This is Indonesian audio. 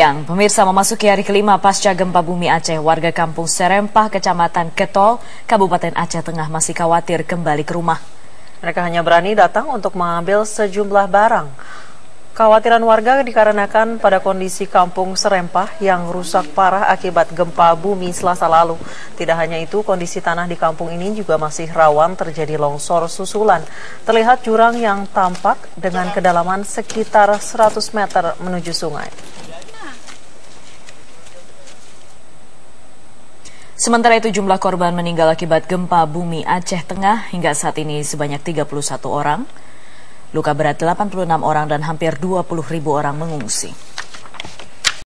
Yang pemirsa memasuki hari kelima pasca gempa bumi Aceh, warga kampung Serempah, Kecamatan Ketol, Kabupaten Aceh Tengah masih khawatir kembali ke rumah. Mereka hanya berani datang untuk mengambil sejumlah barang. Kekhawatiran warga dikarenakan pada kondisi kampung Serempah yang rusak parah akibat gempa bumi Selasa lalu. Tidak hanya itu, kondisi tanah di kampung ini juga masih rawan terjadi longsor susulan. Terlihat jurang yang tampak dengan kedalaman sekitar 100 meter menuju sungai. Sementara itu jumlah korban meninggal akibat gempa bumi Aceh Tengah hingga saat ini sebanyak 31 orang. Luka berat 86 orang dan hampir 20.000 orang mengungsi.